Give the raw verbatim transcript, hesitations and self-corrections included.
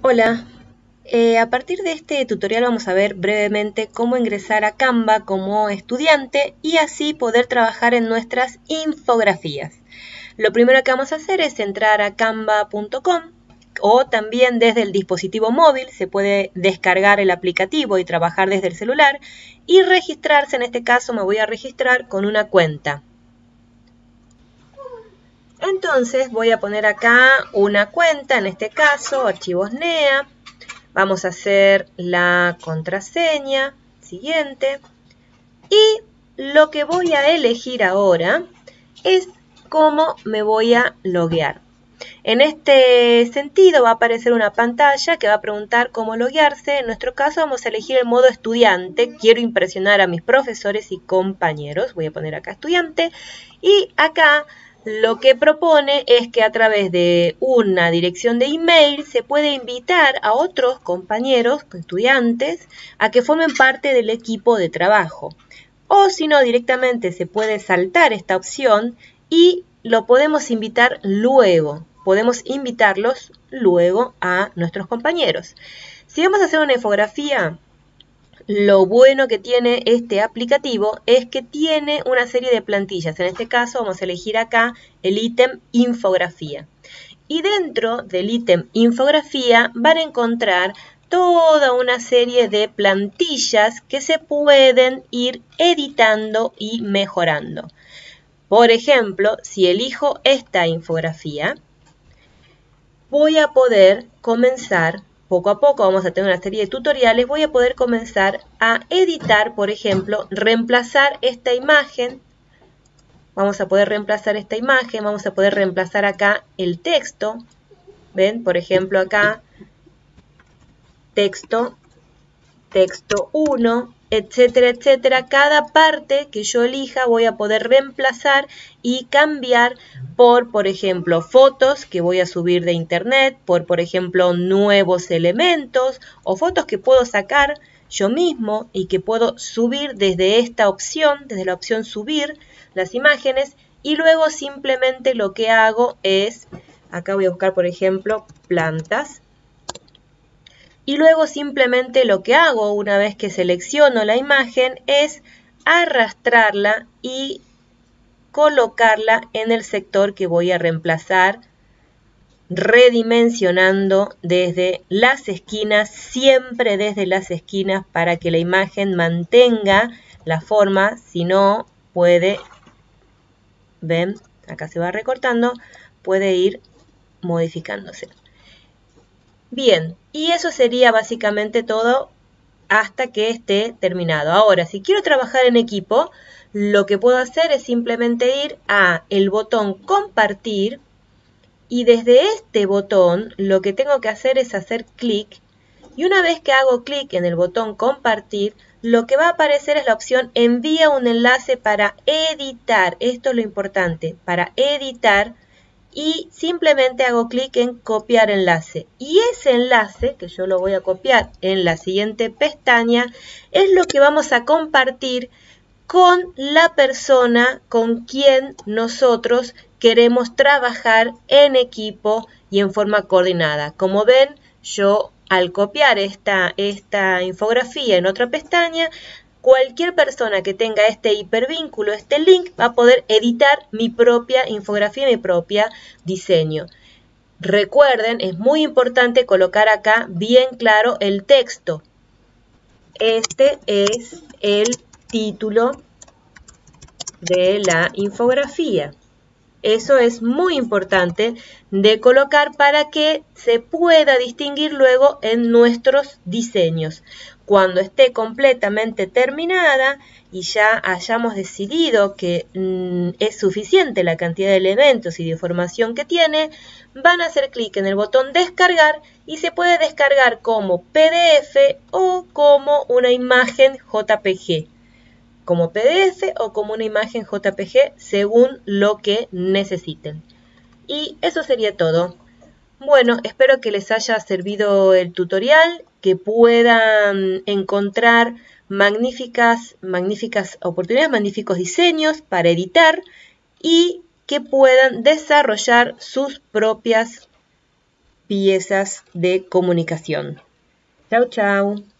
Hola, eh, a partir de este tutorial vamos a ver brevemente cómo ingresar a Canva como estudiante y así poder trabajar en nuestras infografías. Lo primero que vamos a hacer es entrar a canva punto com o también desde el dispositivo móvil se puede descargar el aplicativo y trabajar desde el celular y registrarse. En este caso me voy a registrar con una cuenta. Entonces voy a poner acá una cuenta, en este caso archivos N E A. Vamos a hacer la contraseña siguiente y lo que voy a elegir ahora es cómo me voy a loguear. En este sentido va a aparecer una pantalla que va a preguntar cómo loguearse. En nuestro caso vamos a elegir el modo estudiante. Quiero impresionar a mis profesores y compañeros. Voy a poner acá estudiante y acá lo que propone es que a través de una dirección de email se puede invitar a otros compañeros, estudiantes, a que formen parte del equipo de trabajo. O si no, directamente se puede saltar esta opción y lo podemos invitar luego. Podemos invitarlos luego a nuestros compañeros. Si vamos a hacer una infografía, lo bueno que tiene este aplicativo es que tiene una serie de plantillas. En este caso vamos a elegir acá el ítem infografía. Y dentro del ítem infografía van a encontrar toda una serie de plantillas que se pueden ir editando y mejorando. Por ejemplo, si elijo esta infografía, voy a poder comenzar, poco a poco vamos a tener una serie de tutoriales, voy a poder comenzar a editar, por ejemplo, reemplazar esta imagen. Vamos a poder reemplazar esta imagen, vamos a poder reemplazar acá el texto. ¿Ven? Por ejemplo, acá, texto, texto uno, etcétera, etcétera. Cada parte que yo elija voy a poder reemplazar y cambiar por, por ejemplo, fotos que voy a subir de internet, por, por ejemplo, nuevos elementos o fotos que puedo sacar yo mismo y que puedo subir desde esta opción, desde la opción subir las imágenes, y luego simplemente lo que hago es, acá voy a buscar, por ejemplo, plantas. Y luego simplemente lo que hago una vez que selecciono la imagen es arrastrarla y colocarla en el sector que voy a reemplazar, redimensionando desde las esquinas, siempre desde las esquinas para que la imagen mantenga la forma, si no puede, ven, acá se va recortando, puede ir modificándose. Bien, y eso sería básicamente todo hasta que esté terminado. Ahora, si quiero trabajar en equipo, lo que puedo hacer es simplemente ir a el botón compartir y desde este botón lo que tengo que hacer es hacer clic y una vez que hago clic en el botón compartir, lo que va a aparecer es la opción envía un enlace para editar. Esto es lo importante, para editar. Y simplemente hago clic en copiar enlace. Y ese enlace, que yo lo voy a copiar en la siguiente pestaña, es lo que vamos a compartir con la persona con quien nosotros queremos trabajar en equipo y en forma coordinada. Como ven, yo al copiar esta, esta infografía en otra pestaña, cualquier persona que tenga este hipervínculo, este link, va a poder editar mi propia infografía, mi propio diseño. Recuerden, es muy importante colocar acá bien claro el texto. Este es el título de la infografía. Eso es muy importante de colocar para que se pueda distinguir luego en nuestros diseños. Cuando esté completamente terminada y ya hayamos decidido que mmm, es suficiente la cantidad de elementos y de información que tiene, van a hacer clic en el botón descargar y se puede descargar como P D F o como una imagen J P G. Como P D F o como una imagen J P G según lo que necesiten. Y eso sería todo. Bueno, espero que les haya servido el tutorial, que puedan encontrar magníficas, magníficas oportunidades, magníficos diseños para editar y que puedan desarrollar sus propias piezas de comunicación. Chau, chau.